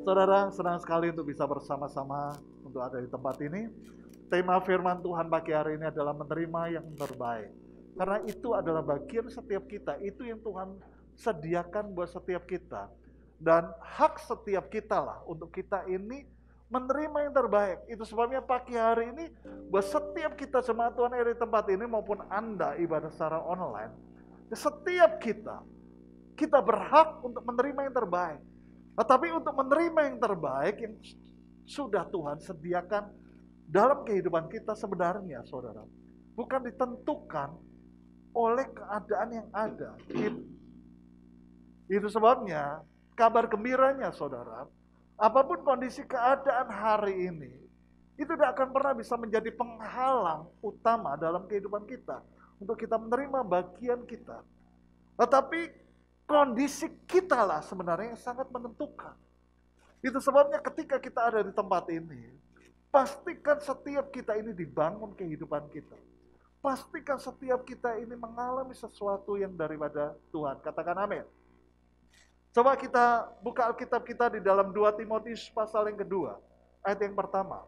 Saudara, senang sekali untuk bisa bersama-sama untuk ada di tempat ini. Tema firman Tuhan pagi hari ini adalah menerima yang terbaik. Karena itu adalah bagian setiap kita, itu yang Tuhan sediakan buat setiap kita. Dan hak setiap kita lah untuk kita ini menerima yang terbaik. Itu sebabnya pagi hari ini buat setiap kita jemaat Tuhan yang ada di tempat ini maupun Anda ibadah secara online, setiap kita berhak untuk menerima yang terbaik. Tetapi untuk menerima yang terbaik yang sudah Tuhan sediakan dalam kehidupan kita sebenarnya, saudara, bukan ditentukan oleh keadaan yang ada. Itu sebabnya kabar gembiranya, saudara, apapun kondisi keadaan hari ini, itu tidak akan pernah bisa menjadi penghalang utama dalam kehidupan kita untuk kita menerima bagian kita. Tetapi kondisi kita lah sebenarnya yang sangat menentukan. Itu sebabnya ketika kita ada di tempat ini, pastikan setiap kita ini dibangun kehidupan kita. Pastikan setiap kita ini mengalami sesuatu yang daripada Tuhan. Katakan amin. Coba kita buka Alkitab kita di dalam 2 Timotius pasal yang kedua, ayat yang pertama.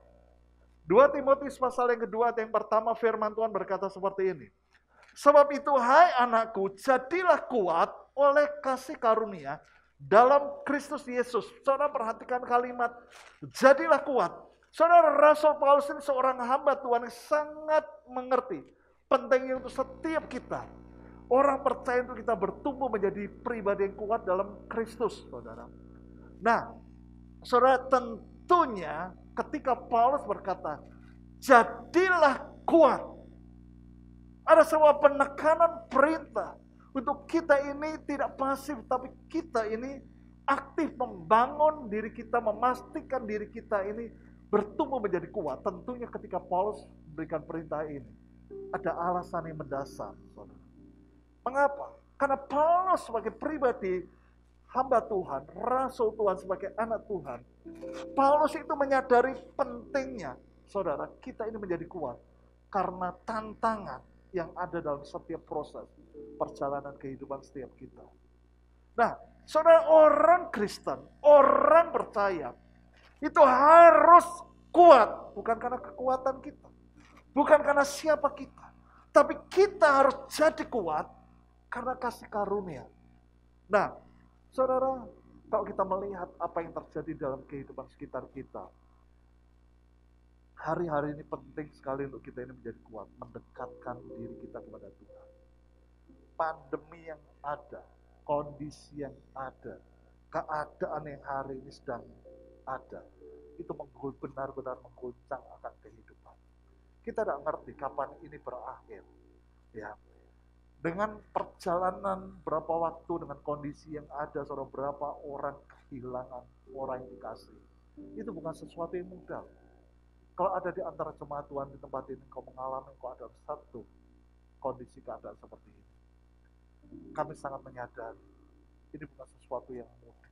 2 Timotius pasal yang kedua, ayat yang pertama, firman Tuhan berkata seperti ini. Sebab itu, hai anakku, jadilah kuat oleh kasih karunia dalam Kristus Yesus. Saudara perhatikan kalimat, jadilah kuat. Saudara, Rasul Paulus ini seorang hamba Tuhan yang sangat mengerti pentingnya untuk setiap kita. Orang percaya untuk kita bertumbuh menjadi pribadi yang kuat dalam Kristus, saudara. Nah, saudara, tentunya ketika Paulus berkata, jadilah kuat, ada sebuah penekanan perintah untuk kita ini tidak pasif, tapi kita ini aktif membangun diri kita, memastikan diri kita ini bertumbuh menjadi kuat. Tentunya ketika Paulus memberikan perintah ini, ada alasan yang mendasar, saudara. Mengapa? Karena Paulus sebagai pribadi hamba Tuhan, rasul Tuhan, sebagai anak Tuhan, Paulus itu menyadari pentingnya, saudara, kita ini menjadi kuat karena tantangan yang ada dalam setiap proses perjalanan kehidupan setiap kita. Nah, saudara, orang Kristen, orang percaya, itu harus kuat, bukan karena kekuatan kita, bukan karena siapa kita, tapi kita harus jadi kuat karena kasih karunia. Nah, saudara, kalau kita melihat apa yang terjadi dalam kehidupan sekitar kita, hari-hari ini penting sekali untuk kita ini menjadi kuat, mendekatkan diri kita kepada Tuhan. Pandemi yang ada, kondisi yang ada, keadaan yang hari ini sedang ada, itu benar-benar mengguncang akan kehidupan. Kita tidak ngerti kapan ini berakhir. Ya, dengan perjalanan berapa waktu, dengan kondisi yang ada, saudara, berapa orang kehilangan orang yang dikasih, itu bukan sesuatu yang mudah. Kalau ada di antara jemaat Tuhan di tempat ini, kau mengalami, kau ada satu kondisi keadaan seperti ini, kami sangat menyadari, ini bukan sesuatu yang mudah.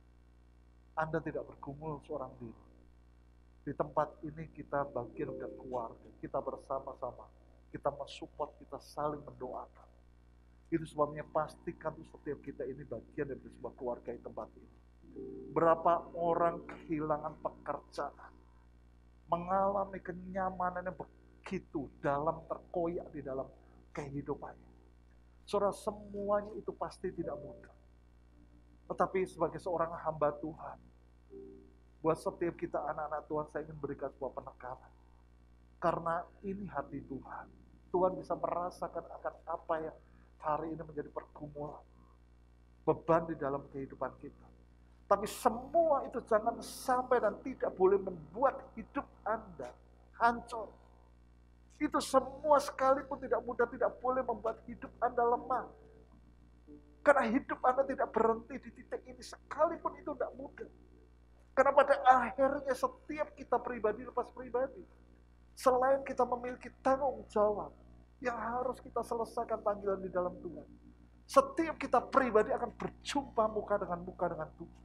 Anda tidak bergumul seorang diri. Di tempat ini kita bagian dari keluarga, kita bersama-sama, kita mensupport, kita saling mendoakan. Itu sebabnya pastikan setiap kita ini bagian dari sebuah keluarga di tempat ini. Berapa orang kehilangan pekerjaan, mengalami kenyamanan yang begitu dalam, terkoyak di dalam kehidupannya. Saudara, semuanya itu pasti tidak mudah. Tetapi sebagai seorang hamba Tuhan, buat setiap kita anak-anak Tuhan, saya ingin berikan sebuah penekanan. Karena ini hati Tuhan. Tuhan bisa merasakan akan apa yang hari ini menjadi pergumulan, beban di dalam kehidupan kita. Tapi semua itu jangan sampai dan tidak boleh membuat hidup Anda hancur. Itu semua sekalipun tidak mudah, tidak boleh membuat hidup Anda lemah. Karena hidup Anda tidak berhenti di titik ini, sekalipun itu tidak mudah. Karena pada akhirnya setiap kita pribadi lepas pribadi, selain kita memiliki tanggung jawab yang harus kita selesaikan panggilan di dalam Tuhan, setiap kita pribadi akan berjumpa muka dengan Tuhan.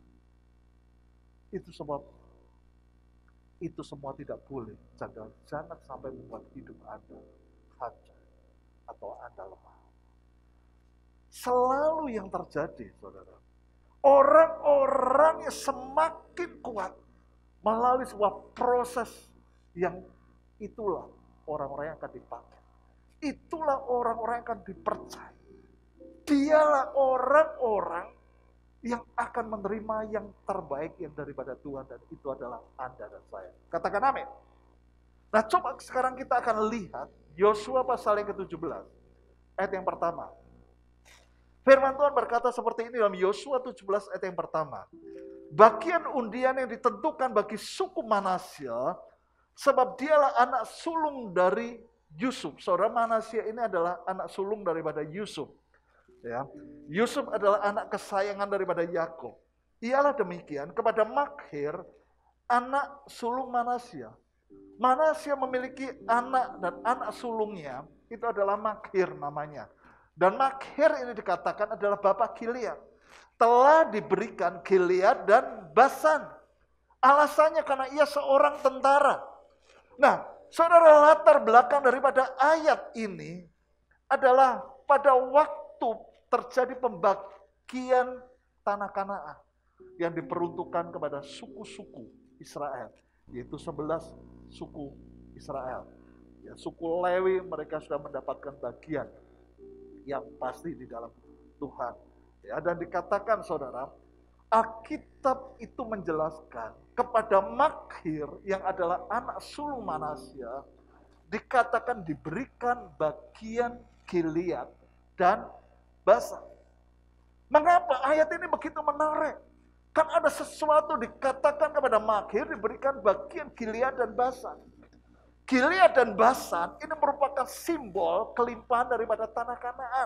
Itu sebab itu semua tidak boleh, jangan sampai membuat hidup Anda hancur atau Anda lemah. Selalu yang terjadi, saudara, Orang-orang yang semakin kuat melalui sebuah proses yang itulah orang-orang yang akan dipakai. Itulah orang-orang yang akan dipercaya. Dialah orang-orang yang akan menerima yang terbaik yang daripada Tuhan, dan itu adalah Anda dan saya. Katakan amin. Nah, coba sekarang kita akan lihat Yosua pasal yang ke-17, ayat yang pertama. Firman Tuhan berkata seperti ini dalam Yosua 17 ayat yang pertama. Bagian undian yang ditentukan bagi suku Manasya, sebab dialah anak sulung dari Yusuf. Saudara, Manasya ini adalah anak sulung daripada Yusuf. Ya, Yusuf adalah anak kesayangan daripada Yakub. Ialah demikian kepada Makhir, anak sulung Manasya. Manasya memiliki anak, dan anak sulungnya itu adalah Makhir namanya. Dan Makhir ini dikatakan adalah bapak Gilead. Telah diberikan Gilead dan Basan. Alasannya karena ia seorang tentara. Nah, saudara, latar belakang daripada ayat ini adalah pada waktu terjadi pembagian tanah Kanaan yang diperuntukkan kepada suku-suku Israel, yaitu 11 suku Israel. Ya, suku Lewi mereka sudah mendapatkan bagian yang pasti di dalam Tuhan. Ya, dan dikatakan saudara, Alkitab itu menjelaskan kepada Makhir yang adalah anak sulung Manasya, dikatakan diberikan bagian Gilead dan Basan. Mengapa ayat ini begitu menarik? Kan ada sesuatu dikatakan kepada Makhir diberikan bagian Gilead dan Basan. Gilead dan Basan ini merupakan simbol kelimpahan daripada tanah Kanaan.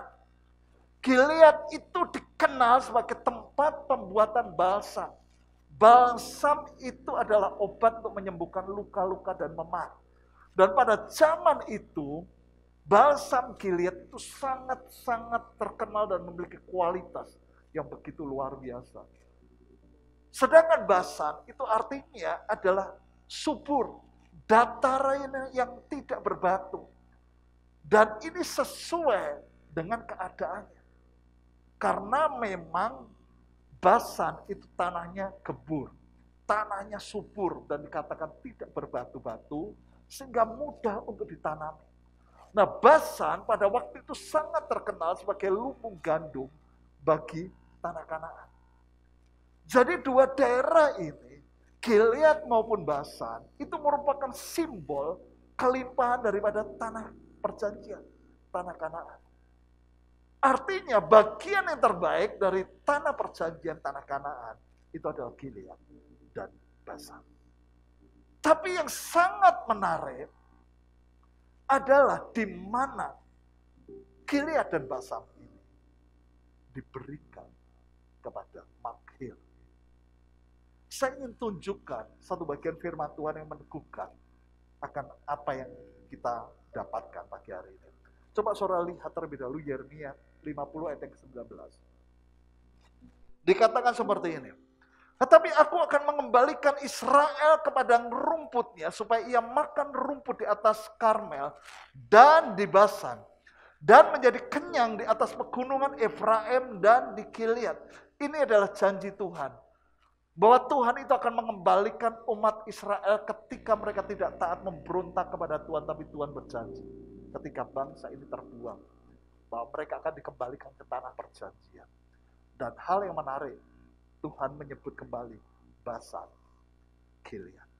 Gilead itu dikenal sebagai tempat pembuatan balsam. Balsam itu adalah obat untuk menyembuhkan luka-luka dan memar. Dan pada zaman itu, balsam Gilead itu sangat-sangat terkenal dan memiliki kualitas yang begitu luar biasa. Sedangkan Basan itu artinya adalah subur, dataran yang tidak berbatu. Dan ini sesuai dengan keadaannya. Karena memang Basan itu tanahnya gebur, tanahnya subur, dan dikatakan tidak berbatu-batu, sehingga mudah untuk ditanami. Nah, Basan pada waktu itu sangat terkenal sebagai lumbung gandum bagi tanah Kanaan. Jadi dua daerah ini, Gilead maupun Basan, itu merupakan simbol kelimpahan daripada tanah perjanjian, tanah Kanaan. Artinya bagian yang terbaik dari tanah perjanjian, tanah Kanaan, itu adalah Gilead dan Basan. Tapi yang sangat menarik adalah di mana Gilead dan Basan ini diberikan kepada Makhir. Saya ingin tunjukkan satu bagian firman Tuhan yang meneguhkan akan apa yang kita dapatkan pagi hari ini. Coba saudara lihat terlebih dahulu Yeremia 50 ayat yang ke-19. Dikatakan seperti ini. Tetapi aku akan mengembalikan Israel ke padang rumputnya supaya ia makan rumput di atas Karmel dan di Basan. Dan menjadi kenyang di atas pegunungan Efraim dan di Gilead. Ini adalah janji Tuhan. Bahwa Tuhan itu akan mengembalikan umat Israel ketika mereka tidak taat memberontak kepada Tuhan. Tapi Tuhan berjanji ketika bangsa ini terbuang, bahwa mereka akan dikembalikan ke tanah perjanjian. Dan hal yang menarik, Tuhan menyebut kembali Basan, Gilead.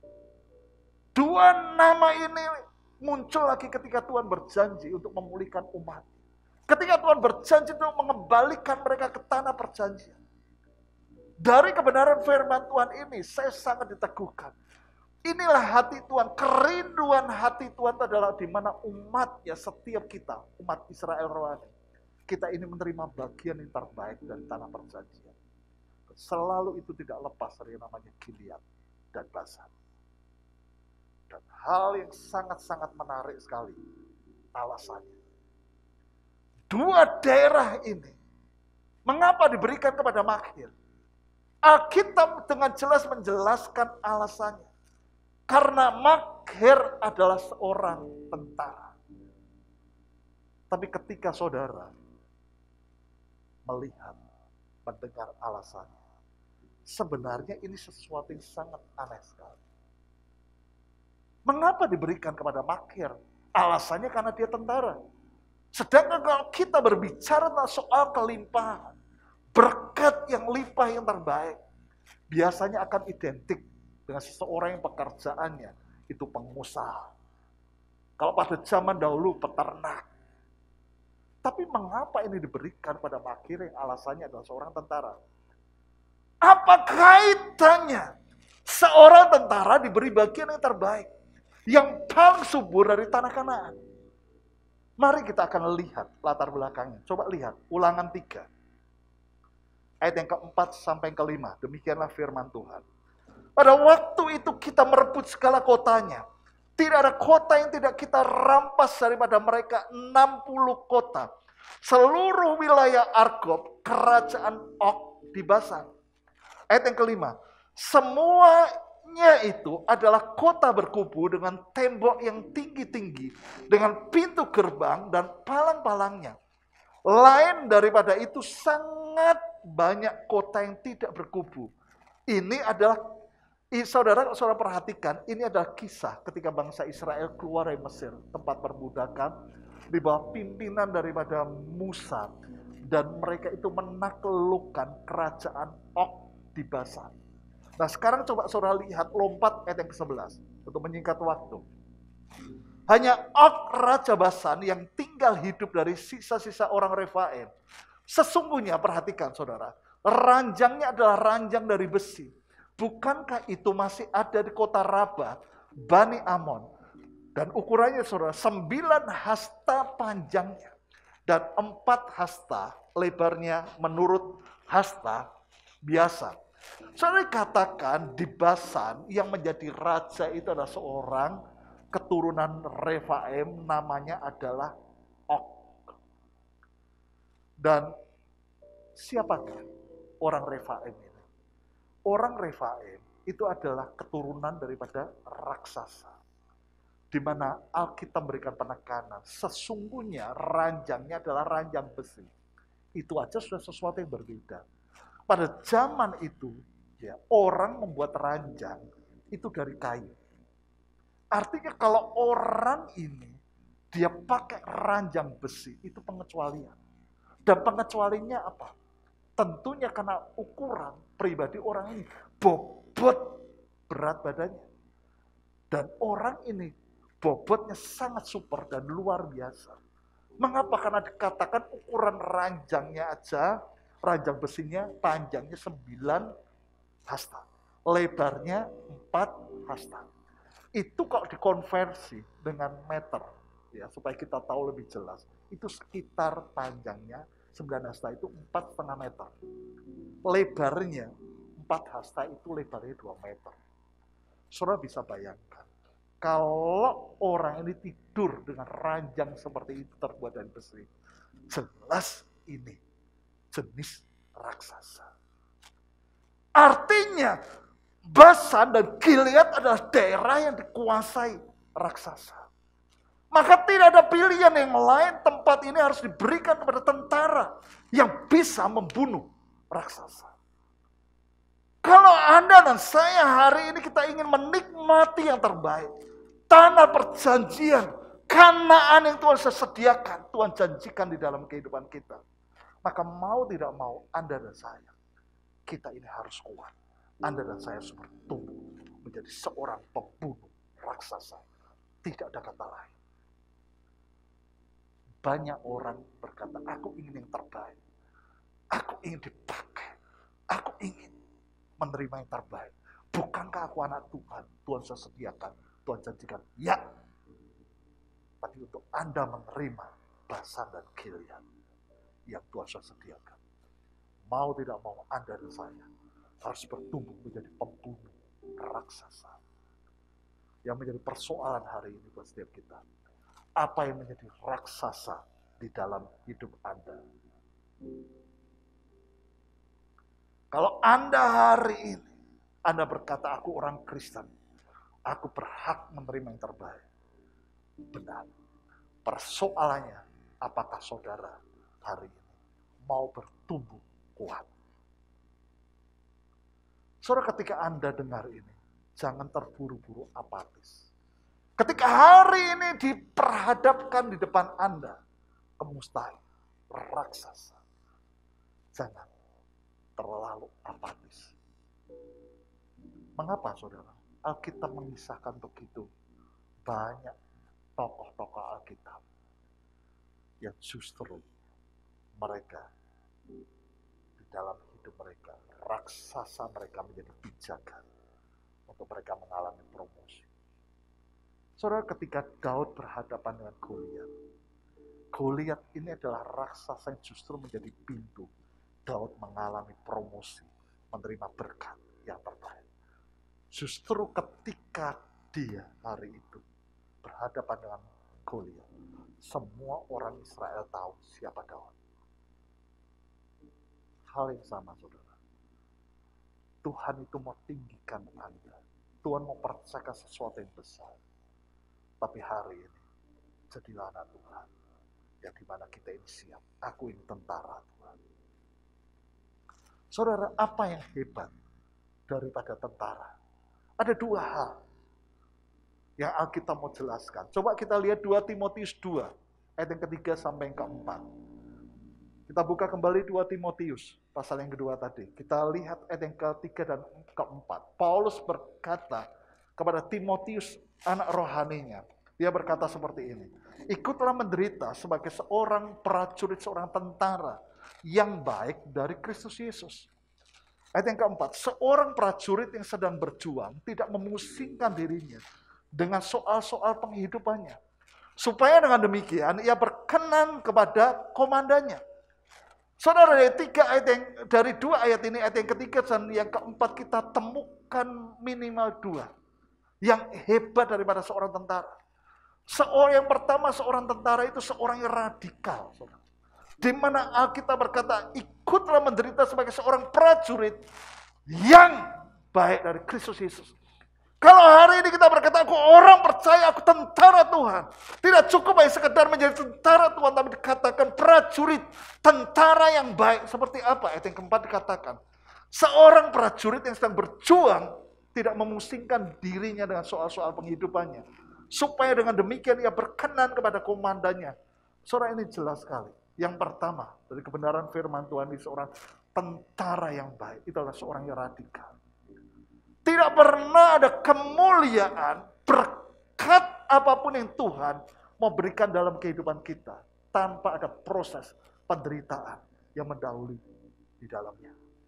Dua nama ini muncul lagi ketika Tuhan berjanji untuk memulihkan umat. Ketika Tuhan berjanji untuk mengembalikan mereka ke tanah perjanjian. Dari kebenaran firman Tuhan ini, saya sangat diteguhkan. Inilah hati Tuhan, kerinduan hati Tuhan adalah di mana umatnya, setiap kita, umat Israel rohani, kita ini menerima bagian yang terbaik dari tanah perjanjian. Selalu itu tidak lepas dari namanya Gilead dan Basan. Dan hal yang sangat-sangat menarik sekali alasannya. Dua daerah ini, mengapa diberikan kepada Makhir? Alkitab dengan jelas menjelaskan alasannya. Karena Makhir adalah seorang tentara. Tapi ketika saudara melihat mendengar alasannya. Sebenarnya ini sesuatu yang sangat aneh sekali. Mengapa diberikan kepada Makir? Alasannya karena dia tentara. Sedangkan kalau kita berbicara tentang soal kelimpahan, berkat yang limpah yang terbaik, biasanya akan identik dengan seseorang yang pekerjaannya itu pengusaha. Kalau pada zaman dahulu peternak. Tapi mengapa ini diberikan pada Makir yang alasannya adalah seorang tentara? Apa kaitannya seorang tentara diberi bagian yang terbaik, yang paling subur dari tanah Kanaan? Mari kita akan lihat latar belakangnya. Coba lihat Ulangan 3. Ayat yang keempat sampai yang kelima. Demikianlah firman Tuhan. Pada waktu itu kita merebut segala kotanya. Tidak ada kota yang tidak kita rampas daripada mereka, 60 kota. Seluruh wilayah Argob, kerajaan Og di Basan. Ayat yang kelima. Semuanya itu adalah kota berkubu dengan tembok yang tinggi-tinggi, dengan pintu gerbang dan palang-palangnya. Lain daripada itu sangat banyak kota yang tidak berkubu. Ini adalah, saudara perhatikan, ini adalah kisah ketika bangsa Israel keluar dari Mesir, tempat perbudakan, di bawah pimpinan daripada Musa. Dan mereka itu menaklukkan kerajaan Og di Basan. Nah sekarang coba saudara lihat, lompat ayat yang ke-11 untuk menyingkat waktu. Hanya Og Raja Basan yang tinggal hidup dari sisa-sisa orang Refaim. Sesungguhnya perhatikan saudara, ranjangnya adalah ranjang dari besi. Bukankah itu masih ada di kota Raba, Bani Amon? Dan ukurannya saudara, 9 hasta panjangnya. Dan 4 hasta lebarnya menurut hasta biasa. Saudara katakan di Basan yang menjadi raja itu adalah seorang keturunan Refaim, namanya adalah Og. Dan siapakah orang Refaim ini? Orang Refaim itu adalah keturunan daripada raksasa. Di mana Alkitab memberikan penekanan, sesungguhnya ranjangnya adalah ranjang besi. Itu aja sudah sesuatu yang berbeda. Pada zaman itu, ya, orang membuat ranjang itu dari kayu. Artinya kalau orang ini dia pakai ranjang besi, itu pengecualian. Dan pengecualiannya apa? Tentunya karena ukuran pribadi orang ini, bobot berat badannya. Dan orang ini bobotnya sangat super dan luar biasa. Mengapa? Karena dikatakan ukuran ranjangnya aja, ranjang besinya panjangnya 9 hasta. Lebarnya 4 hasta. Itu kalau dikonversi dengan meter, ya supaya kita tahu lebih jelas, itu sekitar panjangnya 9 hasta itu 4,5 meter. Lebarnya 4 hasta itu lebarnya 2 meter. Saudara bisa bayangkan, kalau orang ini tidur dengan ranjang seperti itu terbuat dari besi, jelas ini jenis raksasa. Artinya Basan dan Gilead adalah daerah yang dikuasai raksasa. Maka tidak ada pilihan yang lain, tempat ini harus diberikan kepada tentara yang bisa membunuh raksasa. Kalau Anda dan saya hari ini kita ingin menikmati yang terbaik, tanah perjanjian, Kanaan yang Tuhan sediakan, Tuhan janjikan di dalam kehidupan kita. Maka mau tidak mau, Anda dan saya, kita ini harus kuat. Anda dan saya harus bertumbuh menjadi seorang pembunuh raksasa. Tidak ada kata lain. Banyak orang berkata, aku ingin yang terbaik. Aku ingin dipakai. Aku ingin menerima yang terbaik. Bukankah aku anak Tuhan? Tuhan sudah sediakan. Tuhan janjikan. Ya. Tapi untuk Anda menerima Basan dan Gilead yang Tuhan sudah sediakan, mau tidak mau Anda dan saya harus bertumbuh menjadi pembunuh raksasa. Yang menjadi persoalan hari ini buat setiap kita, apa yang menjadi raksasa di dalam hidup Anda? Kalau Anda hari ini, Anda berkata, aku orang Kristen, aku berhak menerima yang terbaik. Benar. Persoalannya, apakah saudara hari ini mau bertumbuh kuat? Saudara, ketika Anda dengar ini, jangan terburu-buru apatis. Ketika hari ini diperhadapkan di depan Anda, kemustahil, raksasa, jangan terlalu apatis. Mengapa, saudara? Alkitab mengisahkan begitu banyak tokoh-tokoh Alkitab yang justru mereka di dalam hidup mereka, raksasa mereka menjadi pijakan untuk mereka mengalami promosi. Saudara, ketika Daud berhadapan dengan Goliat, Goliat ini adalah raksasa yang justru menjadi pintu Daud mengalami promosi, menerima berkat yang terbaik. Justru ketika dia hari itu berhadapan dengan Goliat, semua orang Israel tahu siapa Daud. Hal yang sama, saudara. Tuhan itu mau tinggikan Anda. Tuhan mau percayakan sesuatu yang besar. Tapi hari ini, jadilah anak Tuhan. Yang dimana kita ini siap. Aku ini tentara Tuhan. Saudara, apa yang hebat daripada tentara? Ada dua hal yang Alkitab mau jelaskan. Coba kita lihat 2 Timotius 2, ayat yang ketiga sampai yang keempat. Kita buka kembali 2 Timotius, pasal yang kedua tadi. Kita lihat ayat yang ketiga dan keempat. Paulus berkata kepada Timotius, anak rohaninya. Dia berkata seperti ini. Ikutlah menderita sebagai seorang prajurit, seorang tentara yang baik dari Kristus Yesus. Ayat yang keempat, seorang prajurit yang sedang berjuang tidak memusingkan dirinya dengan soal-soal penghidupannya. Supaya dengan demikian ia berkenan kepada komandannya. Saudara, dari 2 ayat ini, ayat yang ketiga dan yang keempat kita temukan minimal 2 yang hebat daripada seorang tentara. Yang pertama, seorang tentara itu seorang yang radikal. Saudara. Di mana Alkitab berkata, ikutlah menderita sebagai seorang prajurit yang baik dari Kristus Yesus. Kalau hari ini kita berkata, aku orang percaya, aku tentara Tuhan. Tidak cukup hanya sekedar menjadi tentara Tuhan, tapi dikatakan prajurit, tentara yang baik. Seperti apa? Ayat yang keempat dikatakan, seorang prajurit yang sedang berjuang, tidak memusingkan dirinya dengan soal-soal penghidupannya. Supaya dengan demikian ia berkenan kepada komandannya. Saudara, ini jelas sekali. Yang pertama, dari kebenaran firman Tuhan, ini seorang tentara yang baik. Itu adalah seorang yang radikal. Tidak pernah ada kemuliaan, berkat apapun yang Tuhan mau berikan dalam kehidupan kita, tanpa ada proses penderitaan yang mendahului di dalamnya.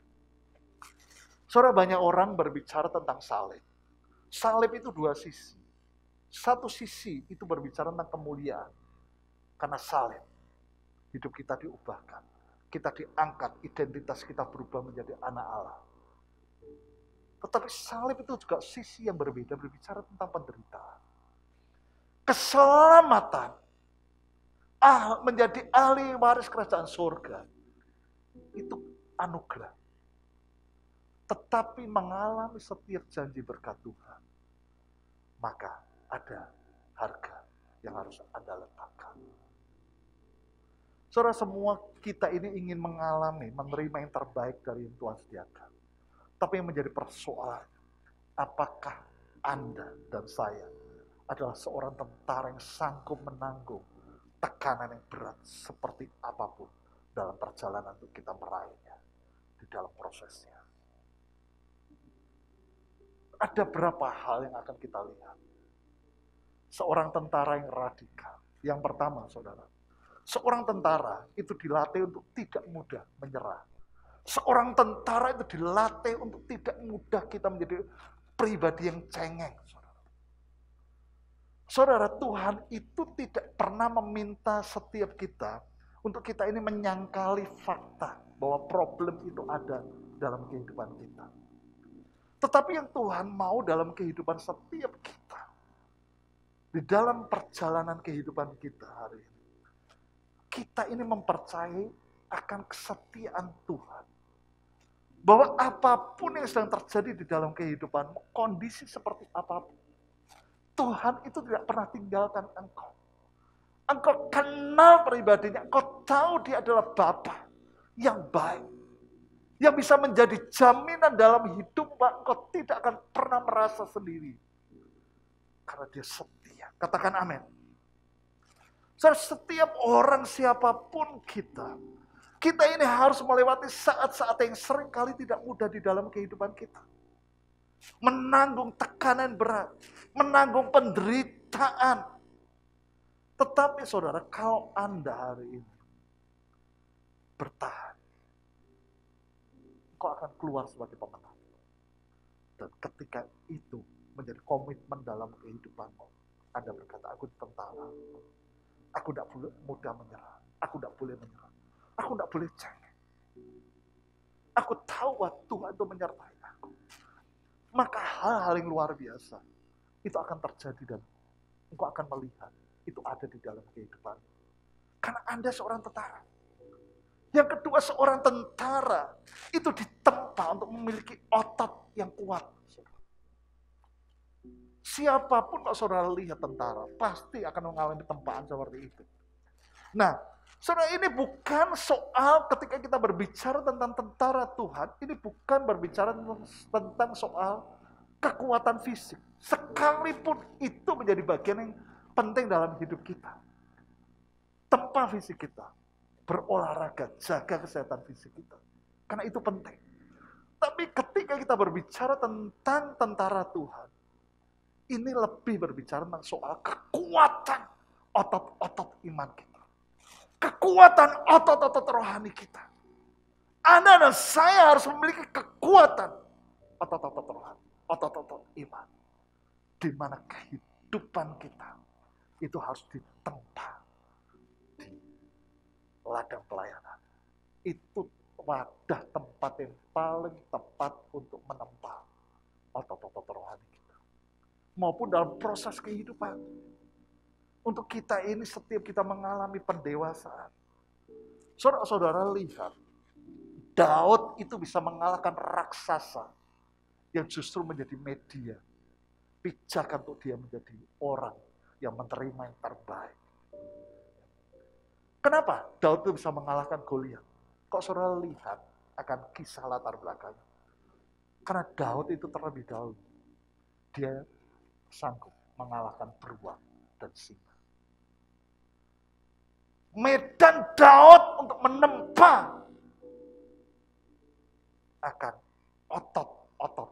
Saudara, banyak orang berbicara tentang salib. Salib itu 2 sisi. Satu sisi itu berbicara tentang kemuliaan. Karena salib, hidup kita diubahkan. Kita diangkat, identitas kita berubah menjadi anak Allah. Tetapi salib itu juga sisi yang berbeda, berbicara tentang penderitaan. Keselamatan, menjadi ahli waris kerajaan surga, itu anugerah. Tetapi mengalami setiap janji berkat Tuhan, maka ada harga yang harus Anda letakkan. Saudara, semua kita ini ingin mengalami, menerima yang terbaik dari yang Tuhan sediakan. Tapi yang menjadi persoalan, apakah Anda dan saya adalah seorang tentara yang sanggup menanggung tekanan yang berat seperti apapun dalam perjalanan untuk kita meraihnya di dalam prosesnya. Ada berapa hal yang akan kita lihat. Seorang tentara yang radikal. Yang pertama, saudara, seorang tentara itu dilatih untuk tidak mudah menyerah. Seorang tentara itu dilatih untuk tidak mudah kita menjadi pribadi yang cengeng. Saudara, Tuhan itu tidak pernah meminta setiap kita untuk kita ini menyangkali fakta bahwa problem itu ada dalam kehidupan kita. Tetapi yang Tuhan mau dalam kehidupan setiap kita, di dalam perjalanan kehidupan kita hari ini, kita ini mempercayai akan kesetiaan Tuhan. Bahwa apapun yang sedang terjadi di dalam kehidupanmu, kondisi seperti apapun, Tuhan itu tidak pernah tinggalkan engkau. Engkau kenal pribadinya, engkau tahu dia adalah Bapa yang baik. Yang bisa menjadi jaminan dalam hidup, engkau tidak akan pernah merasa sendiri. Karena dia setia. Katakan amin. Setiap orang, siapapun kita ini harus melewati saat-saat yang sering kali tidak mudah di dalam kehidupan kita. Menanggung tekanan berat, menanggung penderitaan. Tetapi saudara, kalau Anda hari ini bertahan, engkau akan keluar sebagai pemenang. Dan ketika itu menjadi komitmen dalam kehidupanmu, Anda berkata, aku tentara. Aku tidak boleh mudah menyerah. Aku tidak boleh menyerah. Aku tidak boleh cengeng. Aku tahu bahwa Tuhan itu menyertai aku. Maka hal-hal yang luar biasa itu akan terjadi dan engkau akan melihat itu ada di dalam kehidupan. Karena Anda seorang tentara. Yang kedua, seorang tentara itu ditempa untuk memiliki otot yang kuat. Siapapun kalau saudara lihat tentara, pasti akan mengalami tempaan seperti itu. Nah, saudara, ini bukan soal ketika kita berbicara tentang tentara Tuhan, ini bukan berbicara tentang soal kekuatan fisik. Sekalipun itu menjadi bagian yang penting dalam hidup kita. Tempa fisik kita, berolahraga, jaga kesehatan fisik kita. Karena itu penting. Tapi ketika kita berbicara tentang tentara Tuhan, ini lebih berbicara tentang soal kekuatan otot-otot iman kita. Kekuatan otot-otot rohani kita. Anda dan saya harus memiliki kekuatan otot-otot rohani, otot-otot iman. Di mana kehidupan kita itu harus ditempa di ladang pelayanan. Itu wadah tempat yang paling tepat untuk menempa otot-otot rohani kita. Maupun dalam proses kehidupan. Untuk kita ini setiap kita mengalami pendewasaan. Saudara-saudara lihat, Daud itu bisa mengalahkan raksasa yang justru menjadi media. Pijakan untuk dia menjadi orang yang menerima yang terbaik. Kenapa Daud itu bisa mengalahkan Goliat? Kok saudara lihat akan kisah latar belakangnya? Karena Daud itu terlebih dahulu, dia sanggup mengalahkan beruang dan singa. Medan Daud untuk menempa akan otot-otot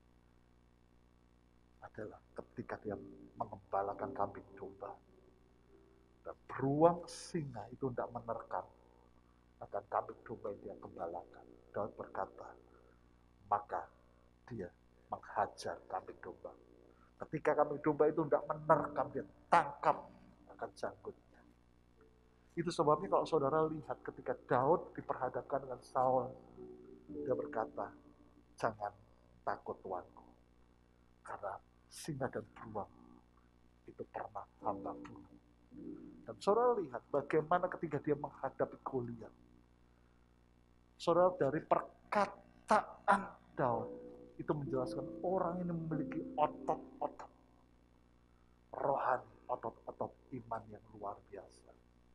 adalah ketika dia mengembalakan kambing domba. Dan beruang singa itu tidak menerkam akan kambing domba yang dia gembalakan. Daud berkata, maka dia menghajar kambing domba. Ketika kambing domba itu tidak menerkam, dia tangkap akan janggutnya. Itu sebabnya kalau saudara lihat ketika Daud diperhadapkan dengan Saul, dia berkata, jangan takut tuanku. Karena singa dan beruang itu pernah hamba bunuh. Dan saudara lihat bagaimana ketika dia menghadapi Goliat. Saudara, dari perkataan Daud itu menjelaskan orang ini memiliki otot-otot rohani, otot-otot iman yang luar biasa.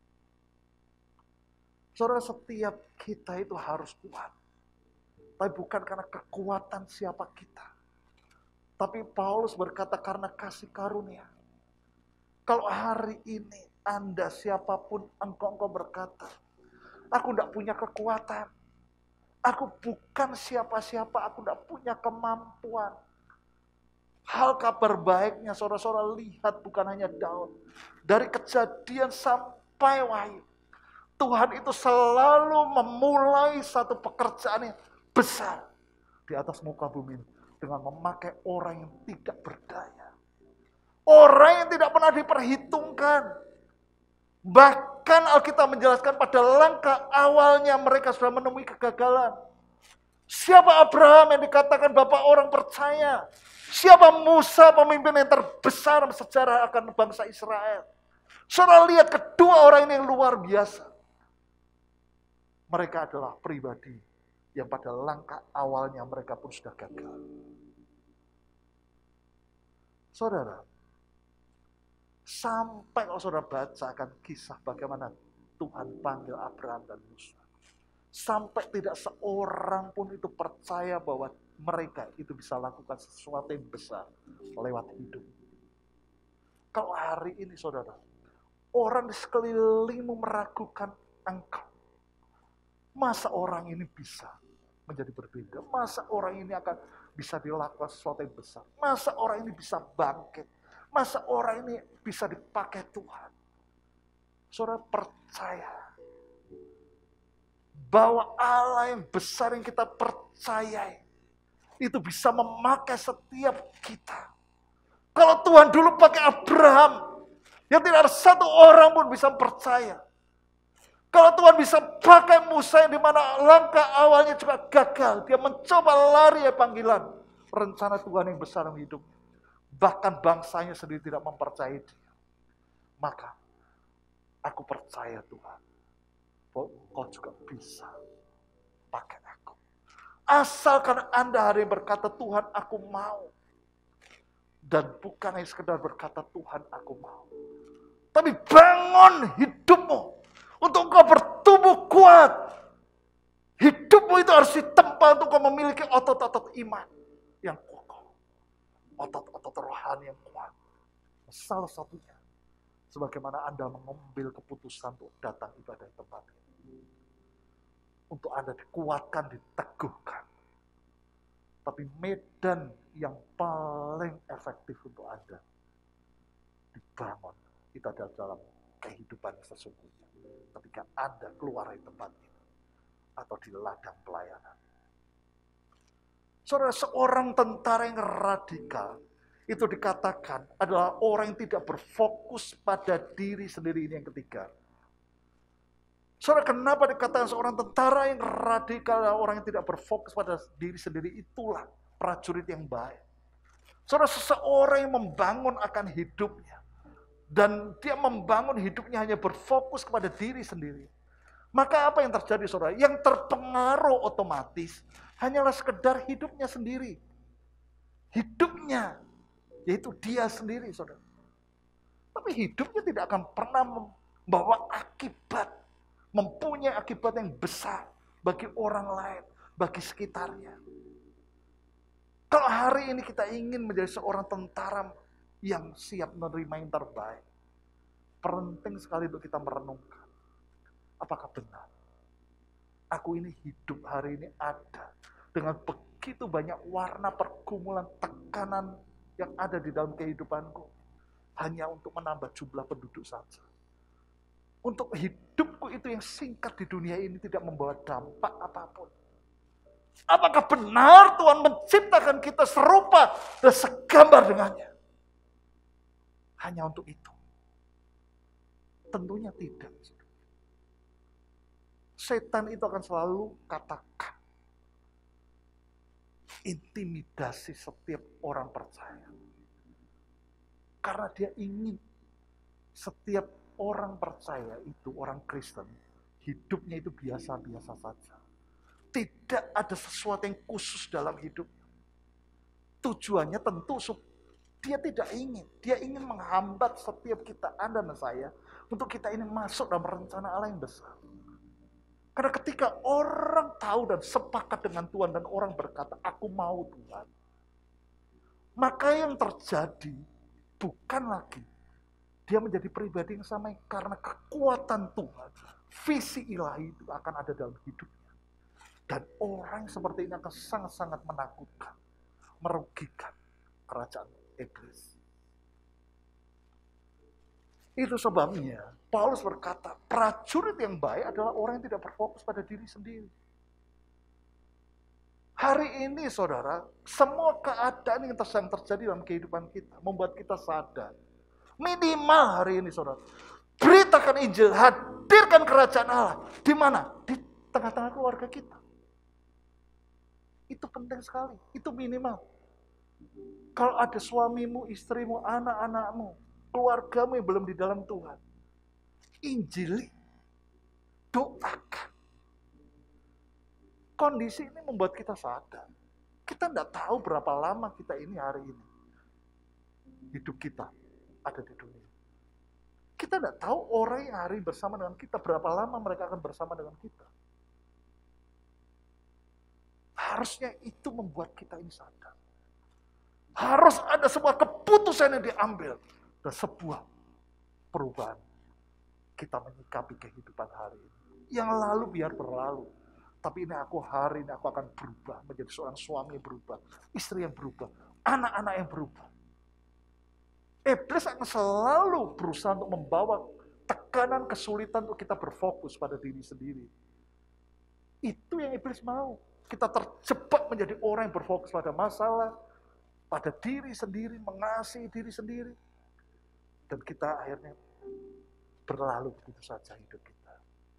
Saudara, setiap kita itu harus kuat. Tapi bukan karena kekuatan siapa kita. Tapi Paulus berkata karena kasih karunia. Kalau hari ini Anda siapapun engkau berkata, aku tidak punya kekuatan. Aku bukan siapa-siapa, aku tidak punya kemampuan. Hal kabar baiknya saudara-saudara lihat bukan hanya Daud. Dari Kejadian sampai Wahyu. Tuhan itu selalu memulai satu pekerjaan yang besar di atas muka bumi ini dengan memakai orang yang tidak berdaya. Orang yang tidak pernah diperhitungkan. Bahkan Alkitab menjelaskan pada langkah awalnya mereka sudah menemui kegagalan. Siapa Abraham yang dikatakan bapak orang percaya? Siapa Musa pemimpin yang terbesar sejarah akan bangsa Israel? Saudara lihat kedua orang ini yang luar biasa. Mereka adalah pribadi yang pada langkah awalnya mereka pun sudah gagal. Saudara, sampai kalau saudara baca akan kisah bagaimana Tuhan panggil Abraham dan Musa. Sampai tidak seorang pun itu percaya bahwa mereka itu bisa lakukan sesuatu yang besar lewat hidup. Kalau hari ini saudara, orang di sekelilingmu meragukan engkau. Masa orang ini bisa menjadi berbeda? Masa orang ini akan bisa dilakukan sesuatu yang besar? Masa orang ini bisa bangkit? Masa orang ini bisa dipakai Tuhan? Saudara percaya bahwa Allah yang besar yang kita percayai itu bisa memakai setiap kita. Kalau Tuhan dulu pakai Abraham, yang tidak ada satu orang pun bisa percaya. Kalau Tuhan bisa pakai Musa yang dimana langkah awalnya juga gagal, dia mencoba lari ya panggilan rencana Tuhan yang besar dalam hidupnya. Bahkan bangsanya sendiri tidak mempercayai dia. Maka aku percaya Tuhan, bahwa kau juga bisa pakai aku. Asalkan Anda hari ini berkata, Tuhan aku mau. Dan bukan hanya sekedar berkata, Tuhan aku mau. Tapi bangun hidupmu untuk kau bertumbuh kuat. Hidupmu itu harus ditempa untuk kau memiliki otot-otot iman yang kokoh. Otot-otot rohani yang kuat. Salah satunya, sebagaimana Anda mengambil keputusan untuk datang ibadah di tempat ini. Untuk Anda dikuatkan, diteguhkan. Tapi medan yang paling efektif untuk Anda dibangun, itu adalah dalam kehidupan yang sesungguhnya. Ketika Anda keluar dari tempat ini, atau di ladang pelayanan. Saudara, seorang tentara yang radikal, itu dikatakan adalah orang yang tidak berfokus pada diri sendiri. Ini yang ketiga. Saudara, kenapa dikatakan seorang tentara yang radikal adalah orang yang tidak berfokus pada diri sendiri? Itulah prajurit yang baik. Saudara, seseorang yang membangun akan hidupnya. Dan dia membangun hidupnya hanya berfokus kepada diri sendiri. Maka apa yang terjadi saudara? Yang terpengaruh otomatis hanyalah sekedar hidupnya sendiri. Hidupnya, yaitu dia sendiri saudara. Tapi hidupnya tidak akan pernah membawa akibat, mempunyai akibat yang besar bagi orang lain, bagi sekitarnya. Kalau hari ini kita ingin menjadi seorang tentara yang siap menerima yang terbaik, penting sekali untuk kita merenungkan. Apakah benar? Aku ini hidup hari ini ada dengan begitu banyak warna pergumulan, tekanan yang ada di dalam kehidupanku. Hanya untuk menambah jumlah penduduk saja. Untuk hidupku itu yang singkat di dunia ini tidak membawa dampak apapun. Apakah benar Tuhan menciptakan kita serupa dan segambar dengannya? Hanya untuk itu? Tentunya tidak. Setan itu akan selalu katakan, intimidasi setiap orang percaya. Karena dia ingin setiap orang percaya itu, orang Kristen, hidupnya itu biasa-biasa saja. Tidak ada sesuatu yang khusus dalam hidupnya. Tujuannya tentu dia tidak ingin. Dia ingin menghambat setiap kita, Anda dan saya, untuk kita ini masuk dalam rencana Allah yang besar. Karena ketika orang tahu dan sepakat dengan Tuhan dan orang berkata, aku mau Tuhan. Maka yang terjadi bukan lagi dia menjadi pribadi yang sama, karena kekuatan Tuhan, visi ilahi itu akan ada dalam hidupnya. Dan orang seperti ini akan sangat-sangat menakutkan, merugikan kerajaan iblis. Itu sebabnya Paulus berkata, prajurit yang baik adalah orang yang tidak berfokus pada diri sendiri. Hari ini saudara, semua keadaan yang terjadi dalam kehidupan kita membuat kita sadar. Minimal hari ini saudara, beritakan Injil, hadirkan kerajaan Allah. Di mana? Di tengah-tengah keluarga kita. Itu penting sekali, itu minimal. Kalau ada suamimu, istrimu, anak-anakmu, keluargamu yang belum di dalam Tuhan, Injili, doakan. Kondisi ini membuat kita sadar. Kita tidak tahu berapa lama kita ini hari ini. Hidup kita ada di dunia. Kita tidak tahu orang yang hari bersama dengan kita, berapa lama mereka akan bersama dengan kita. Harusnya itu membuat kita ini sadar. Harus ada sebuah keputusan yang diambil dan sebuah perubahan. Kita menyikapi kehidupan hari ini. Yang lalu biar berlalu. Tapi hari ini aku akan berubah. Menjadi seorang suami yang berubah. Istri yang berubah. Anak-anak yang berubah. Iblis akan selalu berusaha untuk membawa tekanan, kesulitan untuk kita berfokus pada diri sendiri. Itu yang iblis mau. Kita terjebak menjadi orang yang berfokus pada masalah, pada diri sendiri, mengasihi diri sendiri. Dan kita akhirnya berlalu begitu saja hidup kita.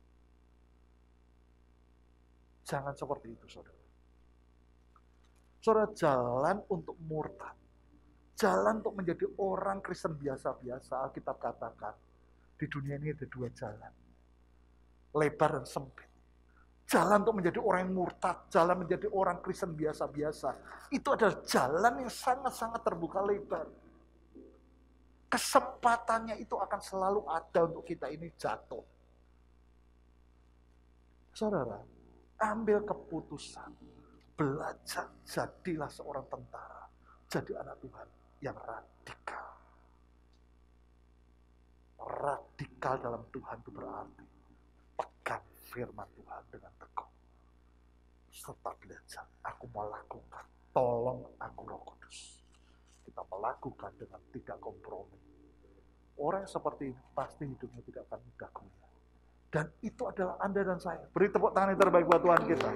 Jangan seperti itu, saudara. Saudara, jalan untuk murtad. Jalan untuk menjadi orang Kristen biasa-biasa, Alkitab katakan. Di dunia ini ada dua jalan. Lebar dan sempit. Jalan untuk menjadi orang yang murtad, jalan menjadi orang Kristen biasa-biasa. Itu adalah jalan yang sangat-sangat terbuka lebar. Kesempatannya itu akan selalu ada untuk kita ini jatuh. Saudara, ambil keputusan. Belajar, jadilah seorang tentara. Jadi anak Tuhan yang radikal. Radikal dalam Tuhan itu berarti pegang firman Tuhan dengan teguh. Serta belajar, aku mau lakukan. Tolong aku Roh Kudus. Kita melakukan dengan tidak kompromi. Orang yang seperti ini pasti hidupnya tidak akan mudah goyah. Dan itu adalah Anda dan saya. Beri tepuk tangan yang terbaik buat Tuhan kita.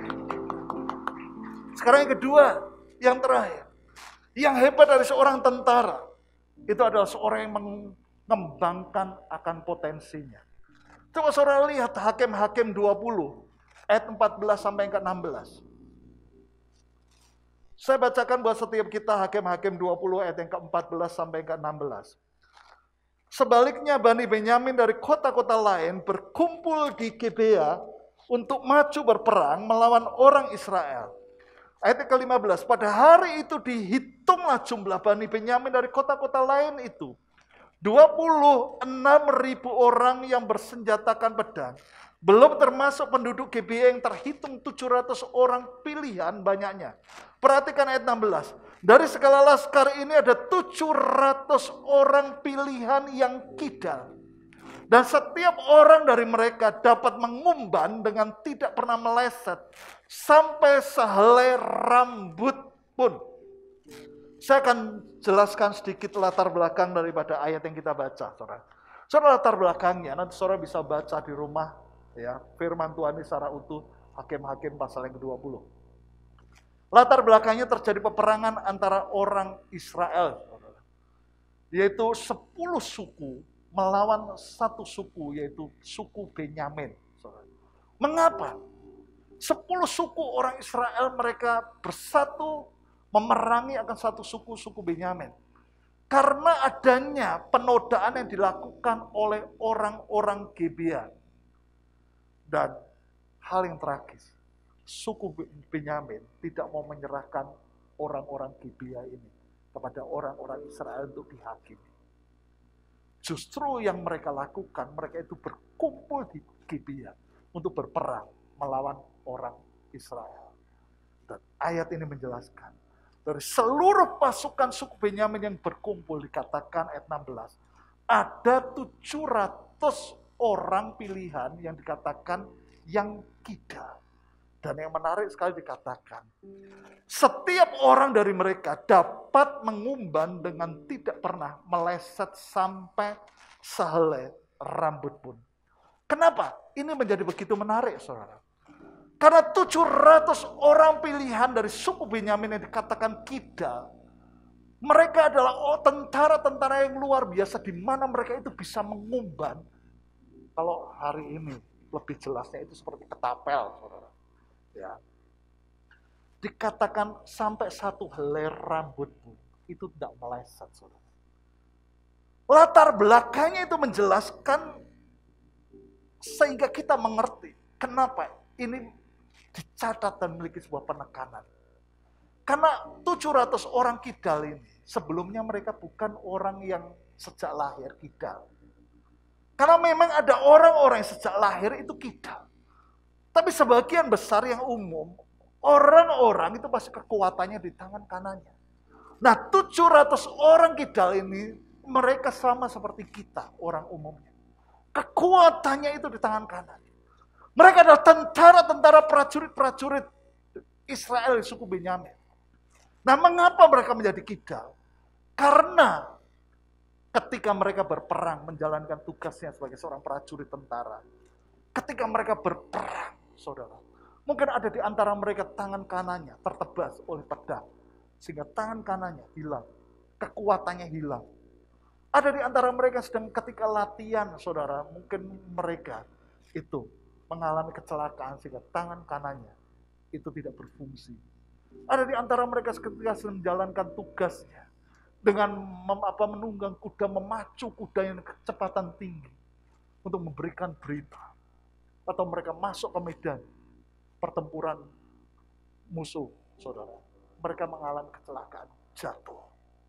Sekarang yang kedua, yang terakhir. Yang hebat dari seorang tentara, itu adalah seorang yang mengembangkan akan potensinya. Coba saudara lihat Hakim-Hakim 20, ayat 14 sampai ke 16. Saya bacakan buat setiap kita Hakim-Hakim 20, ayat yang ke-14 sampai ke 16. Sebaliknya Bani Benyamin dari kota-kota lain berkumpul di Gibea untuk maju berperang melawan orang Israel. Ayat ke-15, pada hari itu dihitunglah jumlah Bani Benyamin dari kota-kota lain itu. 26.000 orang yang bersenjatakan pedang. Belum termasuk penduduk Gibea yang terhitung 700 orang pilihan banyaknya. Perhatikan ayat 16. Dari segala laskar ini ada 700 orang pilihan yang kidal. Dan setiap orang dari mereka dapat mengumban dengan tidak pernah meleset. Sampai sehelai rambut pun. Saya akan jelaskan sedikit latar belakang daripada ayat yang kita baca, saudara. Saudara, latar belakangnya, nanti saudara bisa baca di rumah, ya, firman Tuhan ini secara utuh, Hakim-Hakim pasal yang ke-20. Latar belakangnya terjadi peperangan antara orang Israel, saudara. Yaitu 10 suku melawan satu suku, yaitu suku Benyamin, saudara. Mengapa? 10 suku orang Israel mereka bersatu memerangi akan satu suku Benyamin. Karena adanya penodaan yang dilakukan oleh orang-orang Gibea. Dan hal yang tragis, suku Benyamin tidak mau menyerahkan orang-orang Gibea ini kepada orang-orang Israel untuk dihakimi. Justru yang mereka lakukan, mereka itu berkumpul di Gibea untuk berperang melawan orang Israel. Dan ayat ini menjelaskan, dari seluruh pasukan suku Benyamin yang berkumpul, dikatakan ayat 16, ada 700 orang pilihan yang dikatakan yang kidal. Dan yang menarik sekali dikatakan, setiap orang dari mereka dapat mengumban dengan tidak pernah meleset sampai sehelai rambut pun. Kenapa? Ini menjadi begitu menarik, saudara. Karena 700 orang pilihan dari suku Benyamin yang dikatakan kidal, mereka adalah tentara-tentara yang luar biasa, di mana mereka itu bisa mengumban. Kalau hari ini lebih jelasnya itu seperti ketapel, saudara. Ya. Dikatakan sampai satu helai rambut pun itu tidak meleset, saudara. Latar belakangnya itu menjelaskan sehingga kita mengerti kenapa ini dicatat dan memiliki sebuah penekanan. Karena 700 orang kidal ini, sebelumnya mereka bukan orang yang sejak lahir kidal. Karena memang ada orang-orang yang sejak lahir itu kidal. Tapi sebagian besar yang umum, Orang-orang itu pasti kekuatannya di tangan kanannya. Nah, 700 orang kidal ini, mereka sama seperti kita, orang umumnya. Kekuatannya itu di tangan kanan. Mereka adalah tentara-tentara prajurit-prajurit Israel di suku Benyamin. Nah, mengapa mereka menjadi kidal? Karena ketika mereka berperang, menjalankan tugasnya sebagai seorang prajurit tentara. Ketika mereka berperang, saudara, mungkin ada di antara mereka tangan kanannya tertebas oleh pedang. Sehingga tangan kanannya hilang. Kekuatannya hilang. Ada di antara mereka sedang ketika latihan, saudara, mungkin mereka itu mengalami kecelakaan sehingga tangan kanannya itu tidak berfungsi. Ada di antara mereka ketika menjalankan tugasnya dengan menunggang kuda, memacu kuda yang kecepatan tinggi untuk memberikan berita. Atau mereka masuk ke medan pertempuran musuh, saudara. Mereka mengalami kecelakaan, jatuh.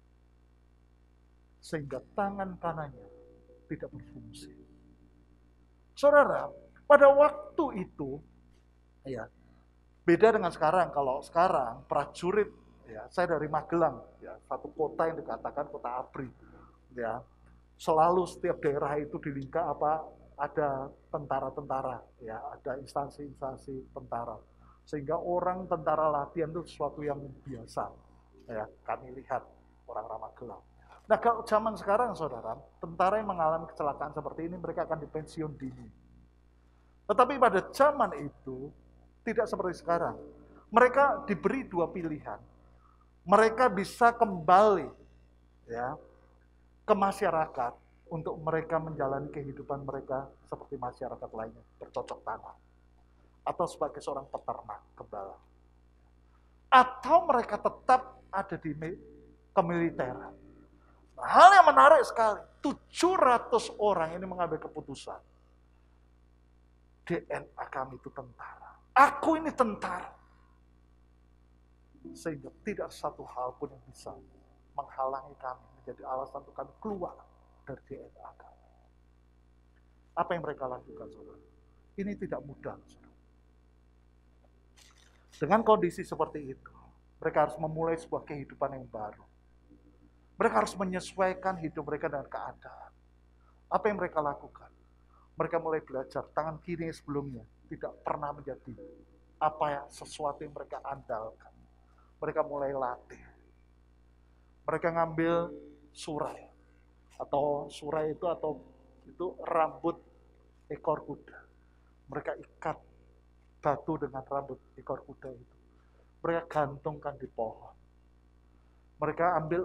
Sehingga tangan kanannya tidak berfungsi. Saudara, pada waktu itu, ya, beda dengan sekarang. Kalau sekarang prajurit, ya, saya dari Magelang, ya, satu kota yang dikatakan kota ABRI, ya, selalu setiap daerah itu ada tentara-tentara, ya, ada instansi-instansi tentara, sehingga orang tentara latihan itu sesuatu yang biasa, ya, kami lihat orang Magelang. Nah, kalau zaman sekarang, saudara, tentara yang mengalami kecelakaan seperti ini, mereka akan dipensiun dini. Tetapi pada zaman itu, tidak seperti sekarang. Mereka diberi dua pilihan. Mereka bisa kembali, ya, ke masyarakat untuk mereka menjalani kehidupan mereka seperti masyarakat lainnya, bercocok tanam. Atau sebagai seorang peternak, gembala. Atau mereka tetap ada di kemiliteran. Hal yang menarik sekali, 700 orang ini mengambil keputusan. DNA kami itu tentara. Aku ini tentara. Sehingga tidak satu hal pun yang bisa menghalangi kami, menjadi alasan untuk kami keluar dari DNA kami. Apa yang mereka lakukan, saudara? Ini tidak mudah, saudara. Dengan kondisi seperti itu, mereka harus memulai sebuah kehidupan yang baru. Mereka harus menyesuaikan hidup mereka dengan keadaan. Apa yang mereka lakukan? Mereka mulai belajar. Tangan kiri sebelumnya tidak pernah menjadi sesuatu yang mereka andalkan. Mereka mulai latih. Mereka ngambil surai. Atau surai itu rambut ekor kuda. Mereka ikat batu dengan rambut ekor kuda itu. Mereka gantungkan di pohon. Mereka ambil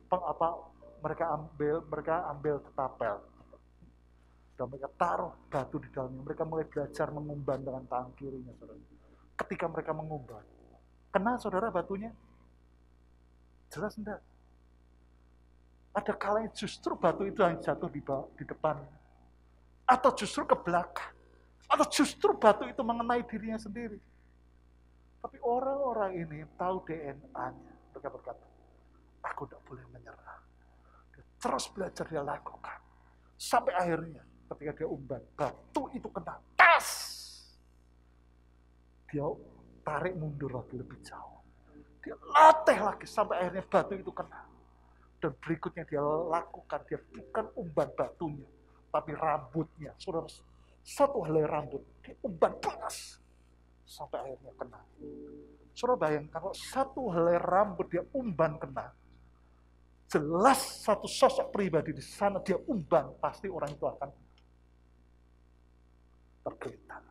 ketapel. Dan mereka taruh batu di dalamnya. Mereka mulai belajar mengumban dengan tangan kirinya, saudara. Ketika mereka mengumban, kena, saudara, batunya? Jelas enggak? Ada kalanya justru batu itu yang jatuh di depan. Atau justru ke belakang. Atau justru batu itu mengenai dirinya sendiri. Tapi orang-orang ini tahu DNA-nya. Mereka berkata, aku tidak boleh menyerah. Dia terus belajar, dia lakukan. Sampai akhirnya ketika dia umban, batu itu kena tas. Dia tarik mundur lagi lebih jauh. Dia latih lagi sampai akhirnya batu itu kena. Dan berikutnya dia lakukan, dia bukan umban batunya, tapi rambutnya. Saudara, satu helai rambut, dia umban panas. Sampai akhirnya kena. Saudara bayangkan, kalau satu helai rambut dia umban kena, jelas satu sosok pribadi di sana dia umban, pasti orang itu akan tergelitar.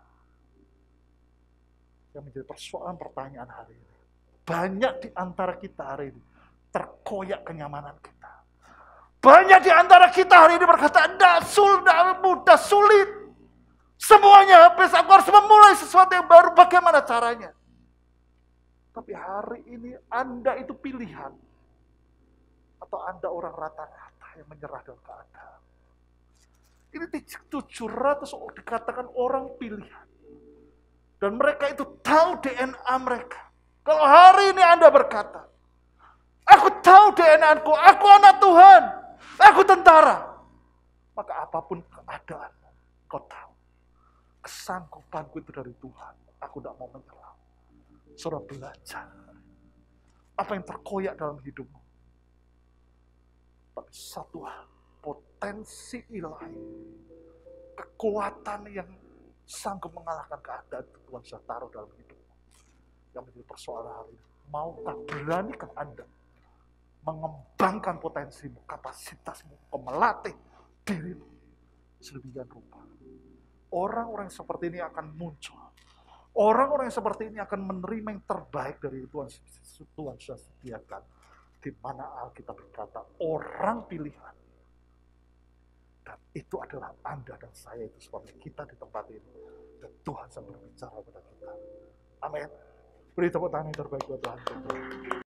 Yang menjadi persoalan pertanyaan hari ini. Banyak di antara kita hari ini terkoyak kenyamanan kita. Banyak di antara kita hari ini berkata, tidak mudah, sulit. Semuanya habis, aku harus memulai sesuatu yang baru, bagaimana caranya? Tapi hari ini Anda itu pilihan. Atau Anda orang rata-rata yang menyerah dalam keadaan. Ini 700 dikatakan orang pilihan. Dan mereka itu tahu DNA mereka. Kalau hari ini Anda berkata, aku tahu DNA-ku, aku anak Tuhan, aku tentara. Maka apapun keadaan, kau tahu. Kesanggupanku itu dari Tuhan. Aku tidak mau menyerah. Saudara belajar. Apa yang terkoyak dalam hidupmu? Tapi satu hal, potensi ilahi, kekuatan yang sanggup mengalahkan keadaan itu Tuhan sudah taruh dalam hidupmu. Yang menjadi persoalan hari ini, maukah beranikah Anda mengembangkan potensimu, kapasitasmu, melatih dirimu sedemikian rupa. Orang-orang seperti ini akan muncul. Orang-orang yang seperti ini akan menerima yang terbaik dari Tuhan sudah sediakan. Di mana Alkitab berkata, orang pilihan. Dan itu adalah Anda dan saya, itu sebabnya kita di tempat ini. Dan Tuhan sedang berbicara kepada kita. Amin. Beri tepuk tangan yang terbaik buat Tuhan.